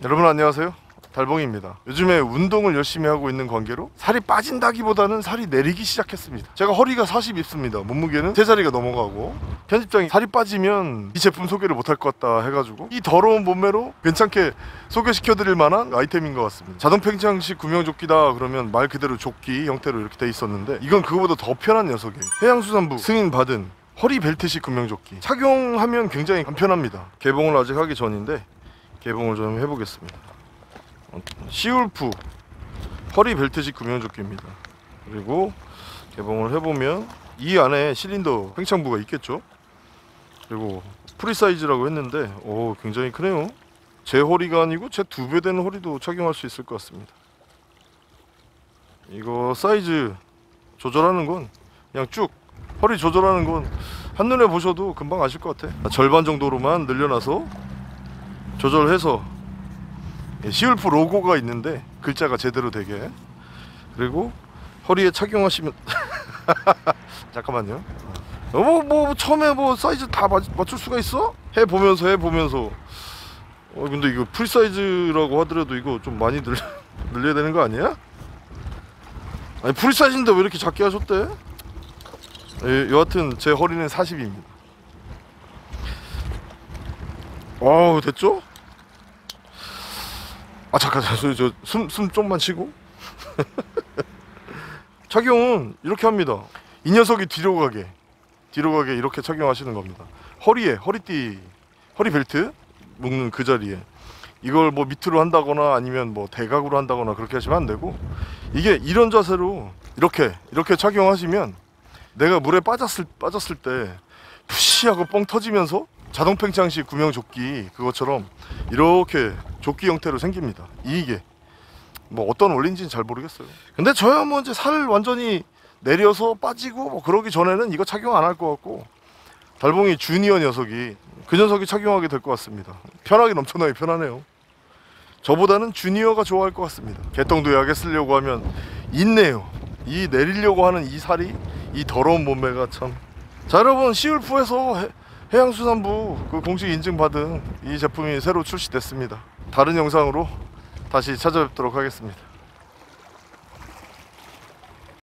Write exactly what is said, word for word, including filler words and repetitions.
여러분 안녕하세요, 달봉입니다. 요즘에 운동을 열심히 하고 있는 관계로 살이 빠진다기보다는 살이 내리기 시작했습니다. 제가 허리가 사십 입습니다. 몸무게는 세 자리가 넘어가고 편집장이 살이 빠지면 이 제품 소개를 못할 것 같다 해가지고 이 더러운 몸매로 괜찮게 소개시켜드릴 만한 아이템인 것 같습니다. 자동 팽창식 구명조끼다 그러면 말 그대로 조끼 형태로 이렇게 돼 있었는데 이건 그거보다 더 편한 녀석이에요. 해양수산부 승인받은 허리 벨트식 구명조끼, 착용하면 굉장히 간편합니다. 개봉을 아직 하기 전인데 개봉을 좀 해보겠습니다. 시울프 허리 벨트식 구명조끼입니다. 그리고 개봉을 해보면 이 안에 실린더 팽창부가 있겠죠. 그리고 프리 사이즈라고 했는데 오, 굉장히 크네요. 제 허리가 아니고 제 두 배 되는 허리도 착용할 수 있을 것 같습니다. 이거 사이즈 조절하는 건 그냥 쭉 허리 조절하는 건 한눈에 보셔도 금방 아실 것 같아. 절반 정도로만 늘려놔서 조절해서 시울프 로고가 있는데 글자가 제대로 되게, 그리고 허리에 착용하시면 잠깐만요. 뭐, 뭐 처음에 뭐 사이즈 다 맞, 맞출 수가 있어? 해보면서 해보면서 어 근데 이거 풀 사이즈라고 하더라도 이거 좀 많이 늘, 늘려야 되는 거 아니야? 아니 풀 사이즈인데 왜 이렇게 작게 하셨대? 예, 여하튼 제 허리는 사십입니다 어우 됐죠? 아 잠깐 저숨 숨 좀만 쉬고 착용은 이렇게 합니다. 이 녀석이 뒤로 가게 뒤로 가게 이렇게 착용하시는 겁니다. 허리에 허리띠 허리 벨트 묶는 그 자리에 이걸 뭐 밑으로 한다거나 아니면 뭐 대각으로 한다거나 그렇게 하시면 안 되고, 이게 이런 자세로 이렇게 이렇게 착용하시면 내가 물에 빠졌을 빠졌을 때 푸시하고 뻥 터지면서 자동 팽창식 구명조끼 그것처럼 이렇게 조끼 형태로 생깁니다. 이게 뭐 어떤 원리인지는 잘 모르겠어요. 근데 저야 뭐 이제 살 완전히 내려서 빠지고 뭐 그러기 전에는 이거 착용 안 할 것 같고, 달봉이 주니어 녀석이 그 녀석이 착용하게 될 것 같습니다. 편하긴 엄청나게 편하네요. 저보다는 주니어가 좋아할 것 같습니다. 개똥도약에 쓰려고 하면 있네요. 이 내리려고 하는 이 살이, 이 더러운 몸매가 참. 자 여러분, 시울프에서 해, 해양수산부 그 공식 인증받은 이 제품이 새로 출시됐습니다. 다른 영상으로 다시 찾아뵙도록 하겠습니다.